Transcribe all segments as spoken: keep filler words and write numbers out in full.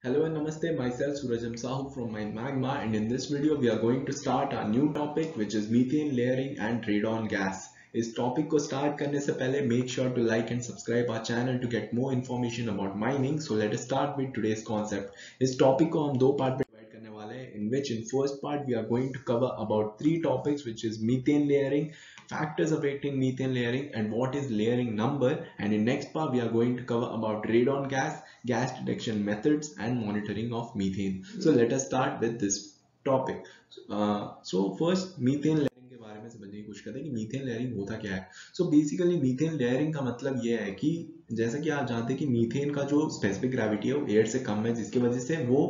Hello and namaste, myself Surajam Sahu from Mind Magma, and in this video we are going to start our new topic which is methane layering and radon gas. इस topic को start करने से पहले make sure to like and subscribe our channel to get more information about mining. So let us start with today's concept. इस topic को हम दो part में डिवाइड करने वाले हैं, in which in first part we are going to cover about three topics which is methane layering, factors affecting methane layering and what is layering number, and in next part we are going to cover about radon gas, gas detection methods and monitoring of methane. So let us start with this topic. Uh, so first methane layering के बारे में समझने की कोशिश करते हैं कि methane layering होता क्या है. सो बेसिकली मीथेन लेयरिंग का मतलब ये है कि जैसा कि आप जानते हैं कि मीथेन का जो स्पेसिफिक ग्रेविटी है वो एयर से कम है, जिसकी वजह से वो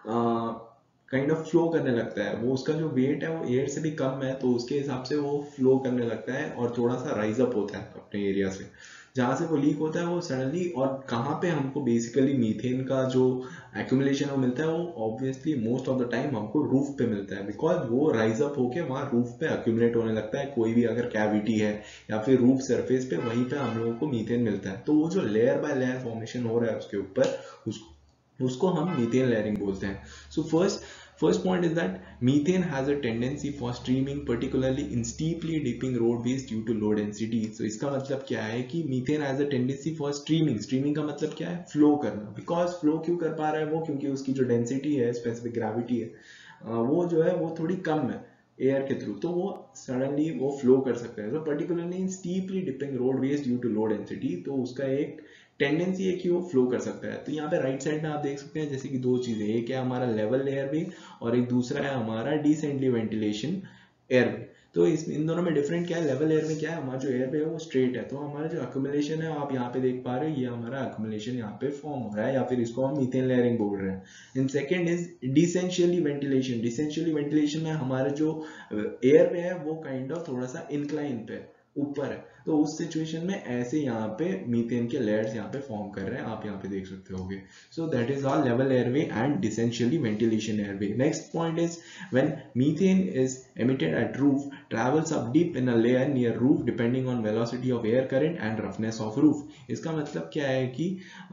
काइंड ऑफ फ्लो करने लगता है. वो उसका जो वेट है वो एयर से भी कम है, तो उसके हिसाब से वो फ्लो करने लगता है और थोड़ा सा राइज अप होता है अपने एरिया से. जहाँ से वो लीक होता है वो सडनली, और कहाँ पे हमको बेसिकली मीथेन का जो एक्यूमुलेशन वो मिलता है, वो obviously most of the time हमको रूफ पे मिलता है, बिकॉज वो राइज अप होके वहाँ रूफ पे एक्यूमुलेट होने लगता है. कोई भी अगर कैविटी है या फिर रूफ सरफेस पे, वहीं पे हम लोगों को मीथेन मिलता है. तो वो जो लेयर बाय लेयर फॉर्मेशन हो रहा है उसके ऊपर, उसको उसको हम मीथेन लेयरिंग बोलते हैं. So first First point is that methane has a tendency for streaming, particularly in steeply dipping roadways due to low density. So इसका मतलब क्या है कि methane has a tendency for streaming. Streaming का मतलब क्या है? Flow करना. Because flow क्यों कर पा रहा है वो? क्योंकि उसकी जो density है, specific gravity है, वो जो है वो थोड़ी कम है एयर के थ्रू, तो वो सडनली वो फ्लो कर सकता है. तो particularly in steeply dipping roadways due to low density, तो उसका एक टेंडेंसी है कि वो फ्लो कर सकता है. तो यहाँ पे राइट साइड में आप देख सकते हैं जैसे कि दो चीजें, एक है हमारा लेवल एयर वे और एक दूसरा है हमारा डिसेंटली वेंटिलेशन एयर वे. तो इस इन दोनों में डिफरेंट क्या है? लेवल एयर में क्या है, हमारा जो एयर वे है वो स्ट्रेट है, तो हमारा जो अक्यूमुलेशन है आप यहाँ पे देख पा रहे हो, ये हमारा अक्यूमुलेशन यहाँ पे फॉर्म हो रहा है, या फिर इसको हम मीथेन लेयरिंग बोल रहे हैं. In second is descensionally ventilation. Descensionally ventilation में हमारा जो एयर वे है वो काइंड ऑफ थोड़ा सा इंक्लाइन पे ऊपर है, तो उस सिचुएशन में ऐसे यहाँ पे मीथेन के लेयर्स यहाँ पे फॉर्म कर रहे हैं, आप यहाँ पे देख सकते होगे. So that is all level airway and descensionally ventilation airway. Next point is when methane is emitted at roof, travels up deep in a layer near roof depending on velocity of air current and roughness of roof. इसका मतलब क्या है कि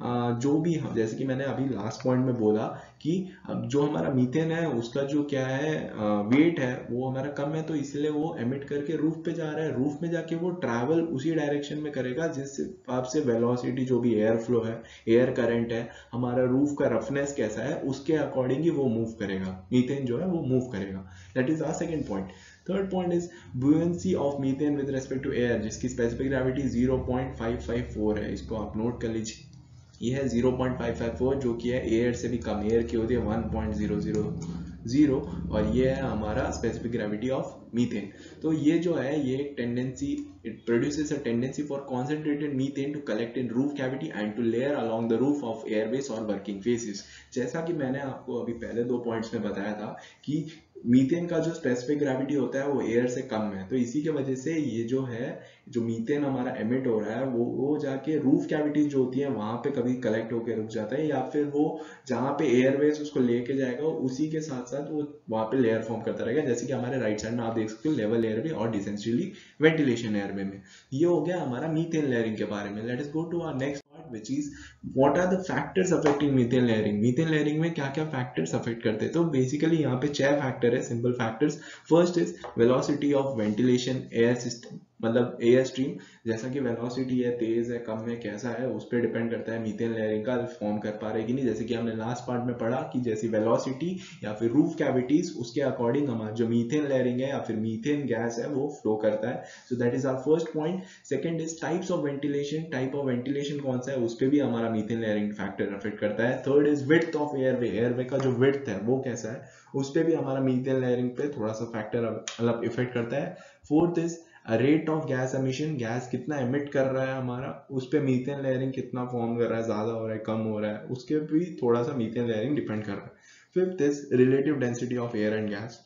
जो भी हम, जैसे कि मैंने अभी लास्ट पॉइंट में बोला कि अब जो हमारा मीथेन है उसका जो क्या है वेट है वो हमारा कम है, तो इसलिए वो एमिट करके रूफ पे जा रहा है. रूफ में जाके वो ट्रैवल उसी डायरेक्शन में करेगा जिस हिसाब से वेलोसिटी, जो भी एयर फ्लो है, एयर करंट है, हमारा रूफ का रफनेस कैसा है, उसके अकॉर्डिंग ही वो मूव करेगा. मीथेन जो है वो मूव करेगा. That is our second point. Third point is buoyancy of methane with respect to air, जिसकी specific gravity zero point five five four है. इसको आप नोट कर लीजिए. ये है zero point five five four, जो कि है एयर से भी कम. एयर की होती है one point zero zero zero, और ये है हमारा स्पेसिफिक ग्रेविटी ऑफ मीथेन. तो ये जो है ये एक tendency, it produces a tendency for concentrated methane to collect in roof cavity and to layer along the roof of airways और वर्किंग फेसेस. जैसा कि मैंने आपको अभी पहले दो पॉइंट्स में बताया था कि मीथेन का जो स्पेसिफिक ग्रेविटी होता है वो एयर से कम है, तो इसी के वजह से ये जो है जो मीथेन हमारा एमिट हो रहा है वो वो जाके रूफ कैविटीज जो होती है वहां पे कभी कलेक्ट होकर रुक जाता है, या फिर वो जहाँ पे एयरवेज उसको लेके जाएगा उसी के साथ साथ वो वहां पे लेयर फॉर्म करता रहेगा. जैसे कि हमारे राइट साइड में आप देख सकते हो लेवल एयरवे और डिसेंशियली वेंटिलेशन एयरवे में. ये हो गया हमारा मीथेन लेयरिंग के बारे में. Let us go to our next which is what are the factors affecting methane layering. methane layering में क्या क्या factors affect करते हैं? तो basically यहाँ पे छह factor है, simple factors. First is velocity of ventilation air system, मतलब एयर स्ट्रीम. जैसा कि वेलोसिटी है, तेज है, कम है, कैसा है, उस पर डिपेंड करता है मीथेन लेयरिंग का फॉर्म कर पा रहे कि नहीं. जैसे कि हमने लास्ट पार्ट में पढ़ा कि जैसी वेलोसिटी या फिर रूफ कैविटीज, उसके अकॉर्डिंग हमारा जो मीथेन लेयरिंग है या फिर मीथेन गैस है वो फ्लो करता है. So that is our first point. Second is types of ventilation. Type of ventilation कौन सा है उस पर भी हमारा मीथेन लेयरिंग फैक्टर अफेक्ट करता है. Third is width of airway. Airway का जो विड्थ है वो कैसा है उस पर भी हमारा मीथेन लेयरिंग पे थोड़ा सा फैक्टर मतलब इफेक्ट करता है. Fourth is rate of gas emission. Gas कितना एमिट कर रहा है हमारा, उस पे मीथेन लेयरिंग कितना फॉर्म कर रहा है, ज्यादा हो रहा है, कम हो रहा है, उसके भी थोड़ा सा मीथेन लेयरिंग डिपेंड कर रहा है. Fifth is relative density of air and gas.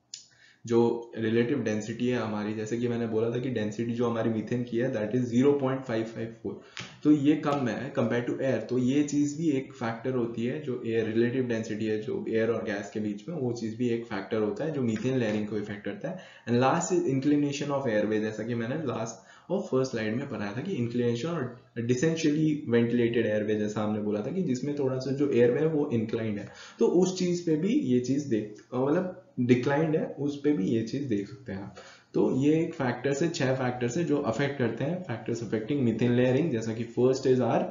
जो रिलेटिव डेंसिटी है हमारी, जैसे कि मैंने बोला था कि डेंसिटी जो हमारी मीथेन की है that is zero point five five four, तो ये कम है कंपेयर टू एयर. तो ये चीज भी एक फैक्टर होती है, जो एयर रिलेटिव डेंसिटी है जो एयर और गैस के बीच में, वो चीज भी एक फैक्टर होता है जो मीथेन लेयरिंग को इफेक्ट करता है. And last is inclination of airway. जैसा कि मैंने लास्ट और फर्स्ट स्लाइड में पढ़ाया था कि इंक्लिनेशन और डिसेंशियली वेंटिलेटेड एयरवे, जैसा हमने बोला था कि जिसमें थोड़ा सा जो एयरवे है वो इंक्लाइंड है, तो उस चीज पे भी ये चीज देख मतलब डिक्लाइंड है, उस पे भी ये चीज देख सकते हैं आप। तो ये एक फैक्टर से छह फैक्टर्स है जो अफेक्ट करते हैं, फैक्टर्स अफेक्टिंग मीथेन लेयरिंग, जैसा कि first is R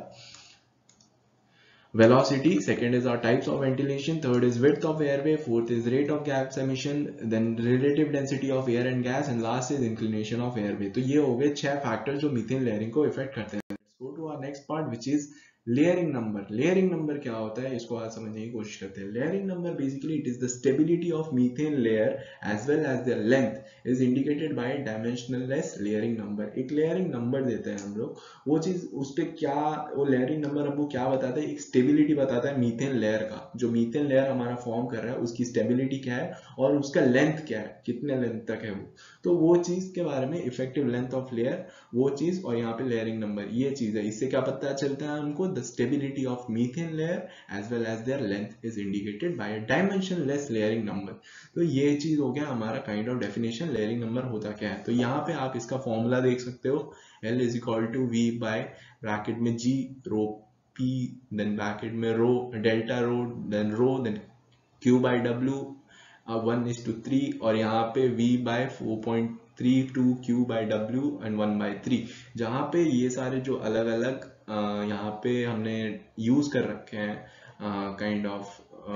velocity, second is our types of ventilation, third is width of airway, fourth is rate of gas emission, then relative density of air and gas, and last is inclination of airway। तो ये हो गए छह factors जो methane layering को effect करते हैं। Let's go to our next part which is layering number. Layering number क्या होता है, इसको आज समझने की कोशिश करते हैं। Layering number basically it is the stability of methane layer as well as their length is indicated by dimensionless layering number. एक लेयरिंग नंबर देते हैं हम लोग, वो चीज उस पे क्या, वो लेयरिंग नंबर हमको क्या बताता है, एक स्टेबिलिटी बताता है मीथेन लेयर का, जो मीथेन लेयर हमारा फॉर्म कर रहा है उसकी स्टेबिलिटी क्या है और उसका लेंथ क्या है, कितने लेंथ तक है वो, तो वो चीज के बारे में, इफेक्टिव लेंथ ऑफ लेयर वो चीज, और यहाँ पे लेयरिंग नंबर ये चीज है। इससे क्या पता चलता है हमको, the stability of methane layer as well as their length is indicated by a dimensionless layering number. तो ये चीज हो गया हमारा kind of definition, layering number होता क्या है। तो यहाँ पे आप इसका फॉर्मूला देख सकते हो, L is equal to V by bracket में G rho P, then bracket में rho delta rho, then rho, then Q by W, one is two three, और यहाँ पे V by four point three two Q by W and one by three, जहाँ पे ये सारे जो अलग अलग यहाँ पे हमने यूज कर रखे हैं काइंड ऑफ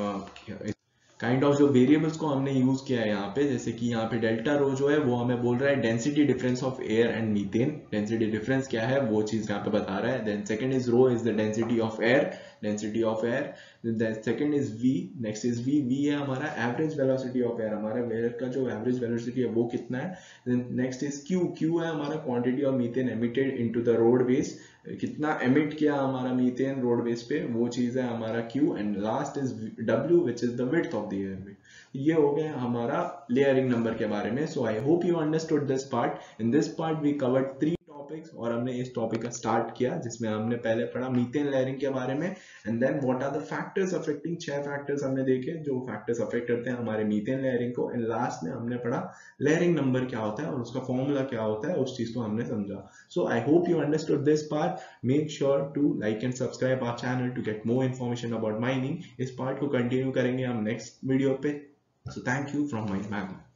काइंड ऑफ जो वेरिएबल्स को हमने यूज किया है यहाँ पे, जैसे कि यहाँ पे डेल्टा रो जो है वो हमें बोल रहा है density difference of air and methane. Density difference क्या है वो चीज यहाँ पे बता रहा है। Then second is rho is the density of air, density of air. Second is V, next is V, V है हमारा एवरेज वेलोसिटी ऑफ एयर, हमारा एयर का जो एवरेज वेलोसिटी है वो कितना है। नेक्स्ट इज Q, Q है हमारा quantity of methane emitted into the road base, कितना एमिट किया हमारा मीथेन रोड बेस पे, वो चीज है हमारा Q। And last is W which is the width of the airway। ये हो गया हमारा लेयरिंग नंबर के बारे में। So I hope you understood this part. In this part we covered three topics, और हमने इस टॉपिक का स्टार्ट किया जिसमें हमने पहले पढ़ा मीथेन लेयरिंग के बारे में, and then what are the factors affecting, छह फैक्टर्स हमने देखे जो फैक्टर्स अफेक्ट करते हैं हमारे मीथेन लेयरिंग को, एंड लास्ट में हमने पढ़ा लेयरिंग नंबर क्या होता है और उसका फॉर्मूला क्या होता है, उस चीज को हमने समझा। So I hope you understood this part. Make sure to like and subscribe our channel to get more information about mining. इस पार्ट को कंटिन्यू करेंगे हम नेक्स्ट वीडियो पे। So thank you from my ma'am.